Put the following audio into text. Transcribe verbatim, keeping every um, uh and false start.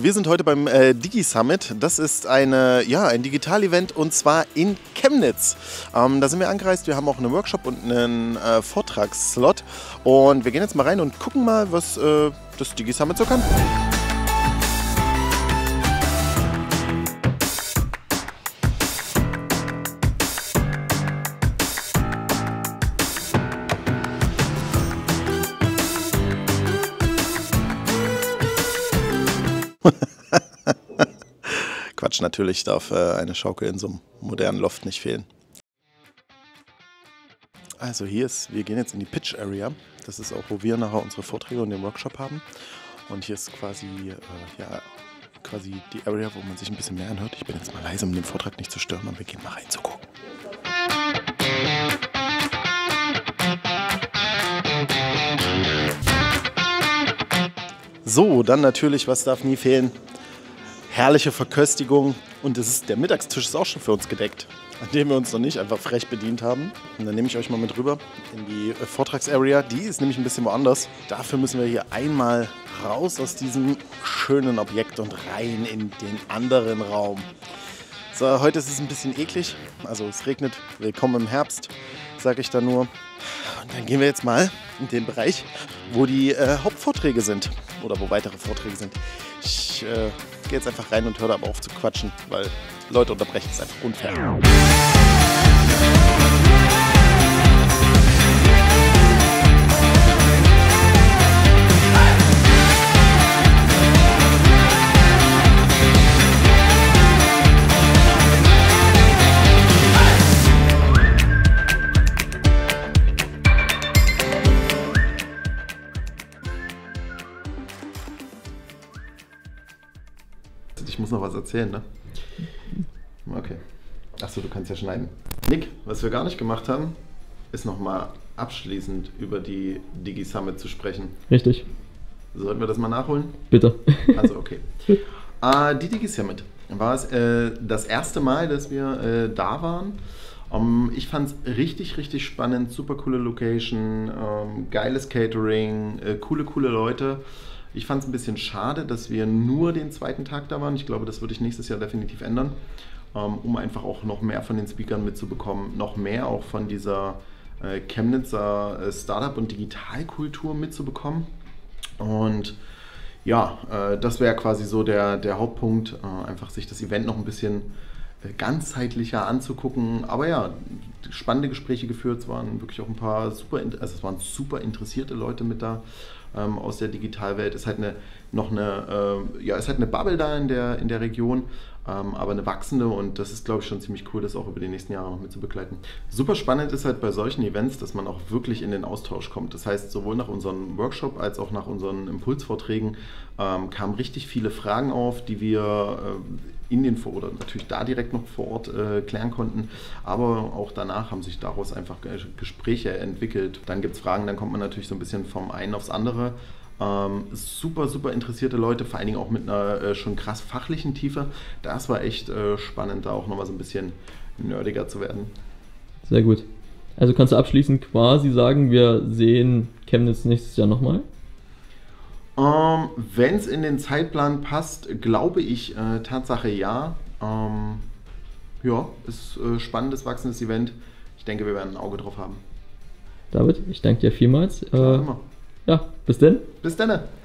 wir sind heute beim äh, Digi-Summit. Das ist eine, ja, ein Digital-Event und zwar in Chemnitz. Ähm, da sind wir angereist, wir haben auch einen Workshop und einen äh, Vortragsslot. Und wir gehen jetzt mal rein und gucken mal, was äh, das Digi-Summit so kann. Quatsch, natürlich darf äh, eine Schaukel in so einem modernen Loft nicht fehlen. Also hier ist, wir gehen jetzt in die Pitch Area. Das ist auch, wo wir nachher unsere Vorträge und den Workshop haben. Und hier ist quasi, äh, ja, quasi die Area, wo man sich ein bisschen mehr anhört. Ich bin jetzt mal leise, um den Vortrag nicht zu stören, und wir gehen mal rein zu gucken. So, dann natürlich, was darf nie fehlen? Herrliche Verköstigung, und das ist, der Mittagstisch ist auch schon für uns gedeckt, an dem wir uns noch nicht einfach frech bedient haben. Und dann nehme ich euch mal mit rüber in die äh, Vortragsarea. Die ist nämlich ein bisschen woanders. Dafür müssen wir hier einmal raus aus diesem schönen Objekt und rein in den anderen Raum. So, heute ist es ein bisschen eklig, also es regnet. Willkommen im Herbst, sage ich da nur. Und dann gehen wir jetzt mal in den Bereich, wo die äh, Hauptvorträge sind oder wo weitere Vorträge sind. Ich äh, gehe jetzt einfach rein und höre aber auf zu quatschen, weil Leute unterbrechen ist einfach unfair. Ich muss noch was erzählen, ne? Okay. Achso, du kannst ja schneiden. Nick, was wir gar nicht gemacht haben, ist nochmal abschließend über die Digi-Summit zu sprechen. Richtig. Sollten wir das mal nachholen? Bitte. Also, okay. äh, die Digi-Summit war es äh, das erste Mal, dass wir äh, da waren. Um, ich fand es richtig, richtig spannend. Super coole Location, ähm, geiles Catering, äh, coole, coole Leute. Ich fand es ein bisschen schade, dass wir nur den zweiten Tag da waren. Ich glaube, das würde ich nächstes Jahr definitiv ändern, um einfach auch noch mehr von den Speakern mitzubekommen, noch mehr auch von dieser äh, Chemnitzer äh, Startup- und Digitalkultur mitzubekommen. Und ja, äh, das wäre quasi so der, der Hauptpunkt, äh, einfach sich das Event noch ein bisschen äh, ganzheitlicher anzugucken. Aber ja, spannende Gespräche geführt, es waren wirklich auch ein paar super, also es waren super interessierte Leute mit da. Ähm, aus der Digitalwelt. Es ist halt eine, noch eine, äh, ja, es ist halt eine Bubble da in der, in der Region, ähm, aber eine wachsende, und das ist, glaube ich, schon ziemlich cool, das auch über die nächsten Jahre noch mit zu begleiten. Super spannend ist halt bei solchen Events, dass man auch wirklich in den Austausch kommt. Das heißt, sowohl nach unserem Workshop als auch nach unseren Impulsvorträgen ähm, kamen richtig viele Fragen auf, die wir äh, in den Vor- oder natürlich da direkt noch vor Ort äh, klären konnten, aber auch danach haben sich daraus einfach Gespräche entwickelt. Dann gibt es Fragen, dann kommt man natürlich so ein bisschen vom einen aufs andere. Ähm, super, super interessierte Leute, vor allen Dingen auch mit einer äh, schon krass fachlichen Tiefe. Das war echt äh, spannend, da auch nochmal so ein bisschen nerdiger zu werden. Sehr gut. Also kannst du abschließend quasi sagen, wir sehen Chemnitz nächstes Jahr nochmal? Ähm, Wenn es in den Zeitplan passt, glaube ich, äh, Tatsache ja. Ähm, ja, ist ein äh, spannendes, wachsendes Event. Ich denke, wir werden ein Auge drauf haben. David, ich danke dir vielmals. Klar, äh, immer. Ja, bis denn. Bis dann.